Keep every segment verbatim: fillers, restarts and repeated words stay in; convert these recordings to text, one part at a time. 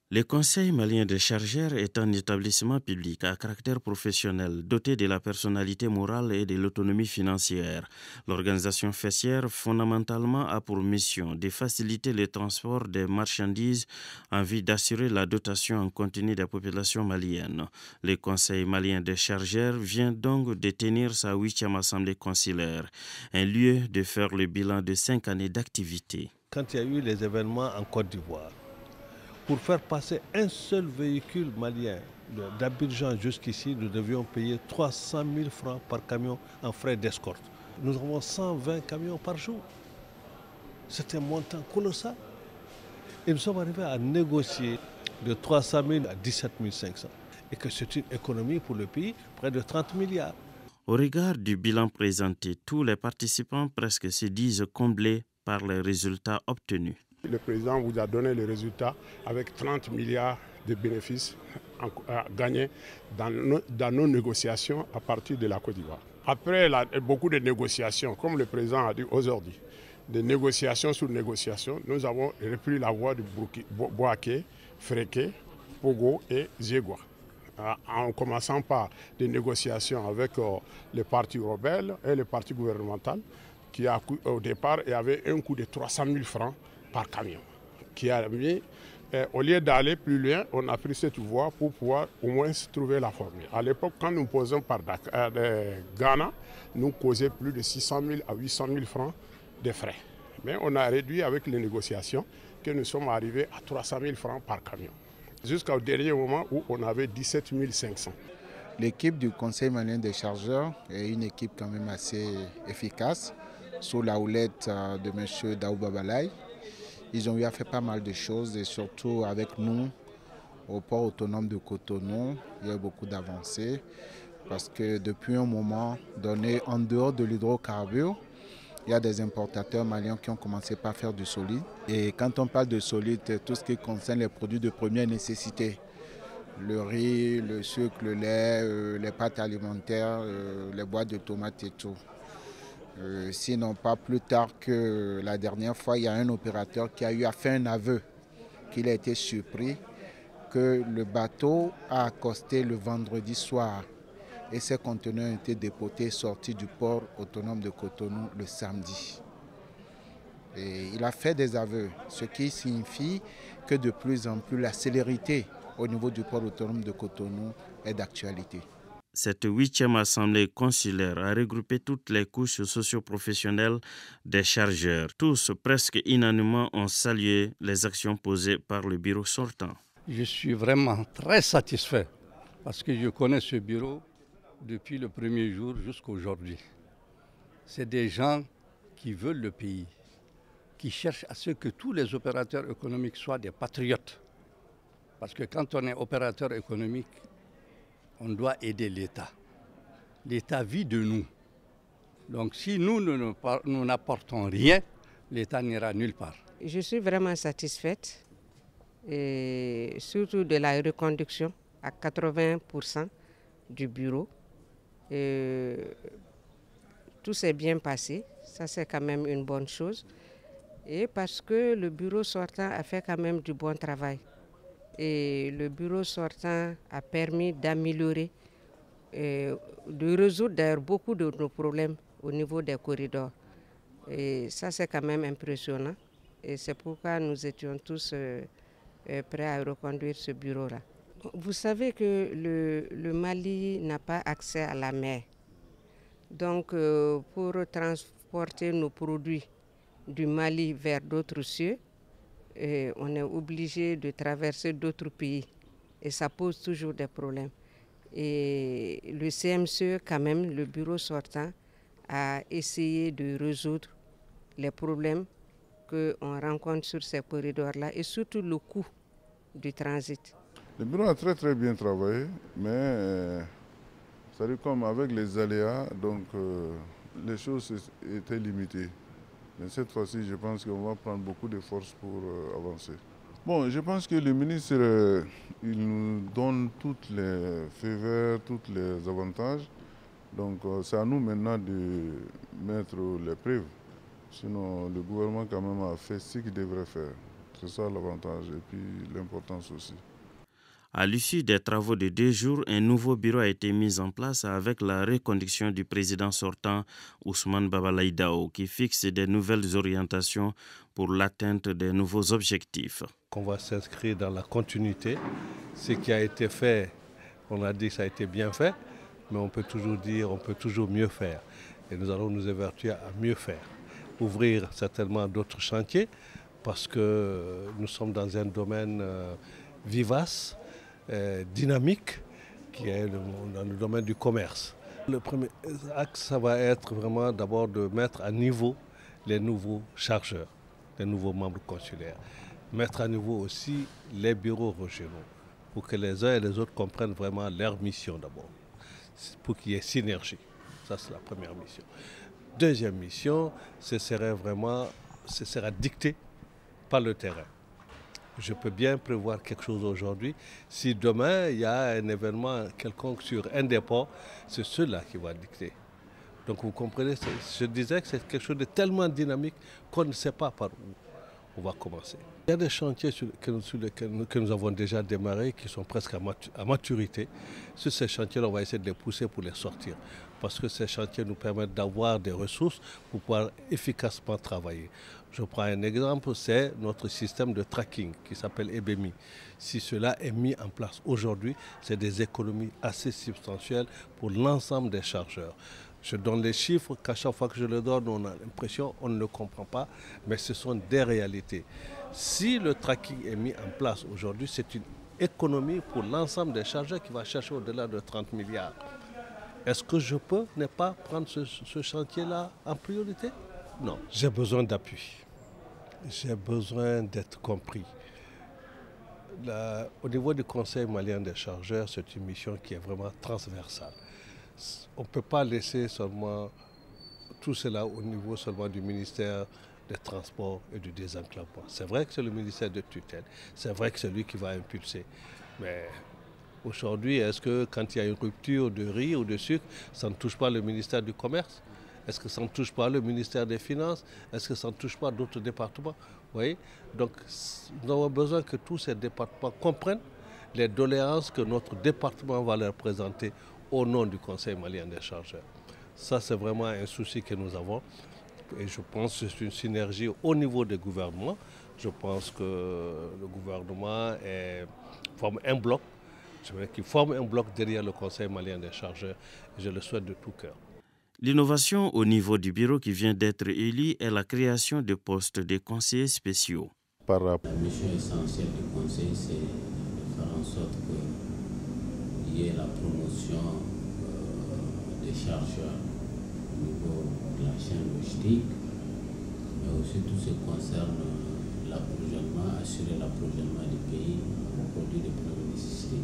Le Conseil malien des chargeurs est un établissement public à caractère professionnel doté de la personnalité morale et de l'autonomie financière. L'organisation fessière fondamentalement a pour mission de faciliter le transport des marchandises en vue d'assurer la dotation en continu des populations maliennes. Le Conseil malien des chargeurs vient donc de tenir sa huitième assemblée consulaire, un lieu de faire le bilan de cinq années d'activité. Quand il y a eu les événements en Côte d'Ivoire, pour faire passer un seul véhicule malien d'Abidjan jusqu'ici, nous devions payer trois cent mille francs par camion en frais d'escorte. Nous avons cent vingt camions par jour. C'est un montant colossal. Et nous sommes arrivés à négocier de trois cent mille à dix-sept mille cinq cents. Et que c'est une économie pour le pays, près de trente milliards. Au regard du bilan présenté, tous les participants presque se disent comblés par les résultats obtenus. Le président vous a donné les résultats avec trente milliards de bénéfices gagnés dans nos, dans nos négociations à partir de la Côte d'Ivoire. Après la, beaucoup de négociations, comme le président a dit aujourd'hui, de négociations sur négociations, nous avons repris la voie de Bouaké, Fréké, Pogo et Zégoua. En commençant par des négociations avec euh, les partis rebelles et les partis gouvernementaux, qui a, au départ avait un coût de trois cent mille francs par camion, qui a mis, euh, au lieu d'aller plus loin, on a pris cette voie pour pouvoir au moins trouver la formule. À l'époque, quand nous posons par Dakar, euh, Ghana, nous causions plus de six cent mille à huit cent mille francs de frais. Mais on a réduit avec les négociations que nous sommes arrivés à trois cent mille francs par camion. Jusqu'au dernier moment où on avait dix-sept mille cinq cents. L'équipe du Conseil malien des chargeurs est une équipe quand même assez efficace, sous la houlette de M. Daouba Balaye. Ils ont eu à faire pas mal de choses et surtout avec nous, au port autonome de Cotonou, il y a eu beaucoup d'avancées parce que depuis un moment donné, en dehors de l'hydrocarbure, il y a des importateurs maliens qui ont commencé par faire du solide. Et quand on parle de solide, tout ce qui concerne les produits de première nécessité, le riz, le sucre, le lait, euh, les pâtes alimentaires, euh, les boîtes de tomates et tout. Euh, sinon, pas plus tard que la dernière fois, il y a un opérateur qui a eu à faire un aveu qu'il a été surpris que le bateau a accosté le vendredi soir et ses conteneurs ont été déportés et sortis du port autonome de Cotonou le samedi. Et il a fait des aveux, ce qui signifie que de plus en plus la célérité au niveau du port autonome de Cotonou est d'actualité. Cette huitième assemblée consulaire a regroupé toutes les couches socio-professionnelles des chargeurs. Tous, presque unanimement, ont salué les actions posées par le bureau sortant. Je suis vraiment très satisfait parce que je connais ce bureau depuis le premier jour jusqu'à aujourd'hui. C'est des gens qui veulent le pays, qui cherchent à ce que tous les opérateurs économiques soient des patriotes. Parce que quand on est opérateur économique, on doit aider l'État. L'État vit de nous. Donc si nous, nous, nous n'apportons rien, l'État n'ira nulle part. Je suis vraiment satisfaite, et surtout de la reconduction à quatre-vingts pour cent du bureau. Et tout s'est bien passé, ça c'est quand même une bonne chose. Et parce que le bureau sortant a fait quand même du bon travail. Et le bureau sortant a permis d'améliorer, et de résoudre d'ailleurs beaucoup de nos problèmes au niveau des corridors. Et ça, c'est quand même impressionnant. Et c'est pourquoi nous étions tous euh, prêts à reconduire ce bureau-là. Vous savez que le, le Mali n'a pas accès à la mer. Donc, euh, pour transporter nos produits du Mali vers d'autres cieux, et on est obligé de traverser d'autres pays et ça pose toujours des problèmes. Et le C M C E, quand même, le bureau sortant, a essayé de résoudre les problèmes qu'on rencontre sur ces corridors-là et surtout le coût du transit. Le bureau a très très bien travaillé, mais euh, ça dit comme avec les aléas, donc euh, les choses étaient limitées. Mais cette fois-ci, je pense qu'on va prendre beaucoup de force pour euh, avancer. Bon, je pense que le ministre, euh, il nous donne toutes les faveurs, tous les avantages. Donc euh, c'est à nous maintenant de mettre les preuves. Sinon, le gouvernement quand même a fait ce qu'il devrait faire. C'est ça l'avantage et puis l'importance aussi. À l'issue des travaux de deux jours, un nouveau bureau a été mis en place avec la reconduction du président sortant Ousmane Babalaï Dao qui fixe des nouvelles orientations pour l'atteinte des nouveaux objectifs. On va s'inscrire dans la continuité. Ce qui a été fait, on a dit que ça a été bien fait, mais on peut toujours dire, on peut toujours mieux faire. Et nous allons nous évertuer à mieux faire. Ouvrir certainement d'autres chantiers parce que nous sommes dans un domaine euh, vivace, euh, dynamique, qui est le, dans le domaine du commerce. Le premier axe, ça va être vraiment d'abord de mettre à niveau les nouveaux chargeurs, les nouveaux membres consulaires. Mettre à niveau aussi les bureaux régionaux pour que les uns et les autres comprennent vraiment leur mission d'abord, pour qu'il y ait synergie. Ça, c'est la première mission. Deuxième mission, ce serait vraiment, ce sera dicté par le terrain. Je peux bien prévoir quelque chose aujourd'hui. Si demain, il y a un événement quelconque sur un dépôt, c'est cela qui va dicter. Donc vous comprenez, je disais que c'est quelque chose de tellement dynamique qu'on ne sait pas par où on va commencer. Il y a des chantiers sur lesquels, sur lesquels nous, que nous avons déjà démarré qui sont presque à maturité. Sur ces chantiers-là, on va essayer de les pousser pour les sortir. Parce que ces chantiers nous permettent d'avoir des ressources pour pouvoir efficacement travailler. Je prends un exemple, c'est notre système de tracking qui s'appelle E B M I. Si cela est mis en place aujourd'hui, c'est des économies assez substantielles pour l'ensemble des chargeurs. Je donne les chiffres qu'à chaque fois que je le donne, on a l'impression qu'on ne le comprend pas, mais ce sont des réalités. Si le tracking est mis en place aujourd'hui, c'est une économie pour l'ensemble des chargeurs qui va chercher au-delà de trente milliards. Est-ce que je peux ne pas prendre ce, ce chantier-là en priorité? Non, j'ai besoin d'appui. J'ai besoin d'être compris. Là, au niveau du Conseil malien des chargeurs, c'est une mission qui est vraiment transversale. On ne peut pas laisser seulement tout cela au niveau seulement du ministère des Transports et du Désenclavement. C'est vrai que c'est le ministère de tutelle, c'est vrai que c'est lui qui va impulser. Mais aujourd'hui, est-ce que quand il y a une rupture de riz ou de sucre, ça ne touche pas le ministère du Commerce? Est-ce que ça ne touche pas le ministère des Finances? Est-ce que ça ne touche pas d'autres départements? Vous voyez? Donc nous avons besoin que tous ces départements comprennent les doléances que notre département va leur présenter au nom du Conseil malien des chargeurs. Ça, c'est vraiment un souci que nous avons. Et je pense que c'est une synergie au niveau des gouvernements. Je pense que le gouvernement est, forme un bloc, je veux dire, qui forme un bloc derrière le Conseil malien des chargeurs. Et je le souhaite de tout cœur. L'innovation au niveau du bureau qui vient d'être élu est la création de postes de conseillers spéciaux. Par la mission essentielle du Conseil, c'est de faire en sorte qu'il y ait la promotion euh, des chargeurs au niveau de la chaîne logistique, mais aussi tout ce qui concerne l'approvisionnement, assurer l'approvisionnement du pays en produits de première nécessité.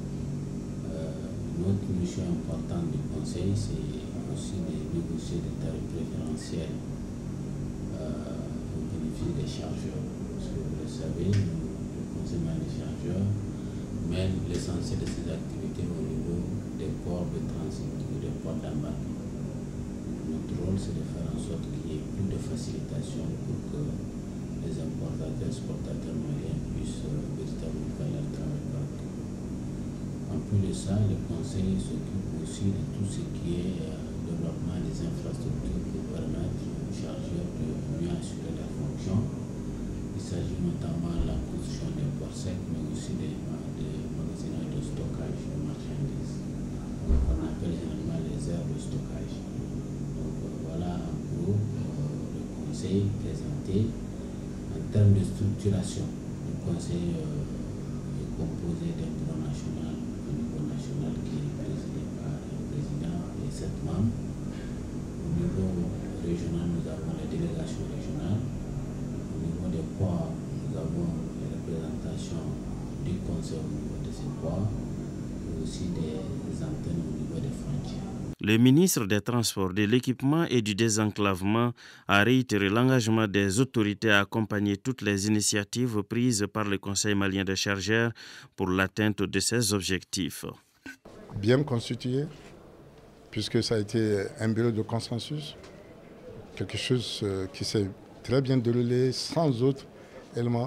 Euh, notre mission importante du Conseil, c'est aussi de négocier des tarifs préférentiels euh, au bénéfice des chargeurs. Parce que vous le savez, le Conseil malien des chargeurs mène l'essentiel de ses activités au niveau des ports de transit ou des ports d'embarquement. Notre rôle, c'est de faire en sorte qu'il y ait plus de facilitation pour que les importateurs et exportateurs maliens puissent euh, véritablement faire leur travail partout. En plus de ça, le Conseil s'occupe aussi de tout ce qui est euh, développement des infrastructures pour permettre aux chargeurs de mieux assurer leur fonction. Il s'agit notamment de la construction des ports secs, mais aussi des, des magasins de stockage de marchandises. Donc, on appelle généralement les aires de stockage. Donc euh, voilà en gros euh, le Conseil présenté. En termes de structuration, le Conseil euh, est composé d'un bureau national, un niveau national qui est présidé par un président et sept membres. Au niveau régional, nous avons les délégations régionales. Au niveau des ports, nous avons les représentations du Conseil au niveau de ces ports et aussi des antennes au niveau des frontières. Le ministre des Transports, de l'Équipement et du Désenclavement a réitéré l'engagement des autorités à accompagner toutes les initiatives prises par le Conseil malien des chargeurs pour l'atteinte de ces objectifs. Bien constitué, puisque ça a été un bureau de consensus, quelque chose qui s'est très bien déroulé sans autres éléments.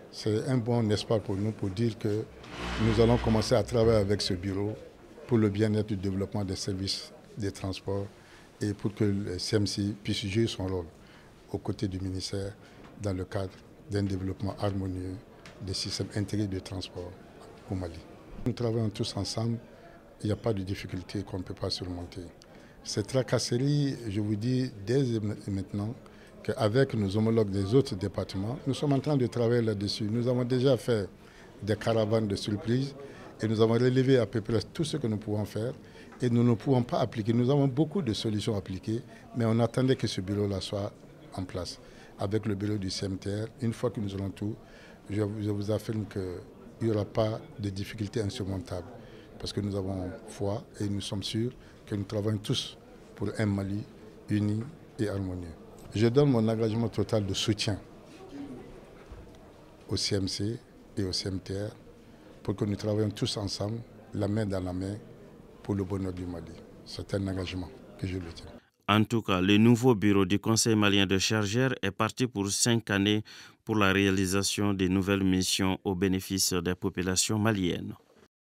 C'est un bon espoir pour nous pour dire que nous allons commencer à travailler avec ce bureau pour le bien-être du développement des services des transports et pour que le C M C puisse jouer son rôle aux côtés du ministère dans le cadre d'un développement harmonieux des systèmes intégrés de transport au Mali. Nous travaillons tous ensemble, il n'y a pas de difficulté qu'on ne peut pas surmonter. Cette tracasserie, je vous dis dès maintenant qu'avec nos homologues des autres départements, nous sommes en train de travailler là-dessus. Nous avons déjà fait des caravanes de surprise et nous avons relevé à peu près tout ce que nous pouvons faire et nous ne pouvons pas appliquer. Nous avons beaucoup de solutions appliquées, mais on attendait que ce bureau-là soit en place. Avec le bureau du C M T R, une fois que nous aurons tout, je vous affirme qu'il n'y aura pas de difficultés insurmontables parce que nous avons foi et nous sommes sûrs que nous travaillons tous pour un Mali uni et harmonieux. Je donne mon engagement total de soutien au C M C et au C M T R pour que nous travaillions tous ensemble, la main dans la main, pour le bonheur du Mali. C'est un engagement que je le tiens. En tout cas, le nouveau bureau du Conseil malien de chargeurs est parti pour cinq années pour la réalisation des nouvelles missions au bénéfice des populations maliennes.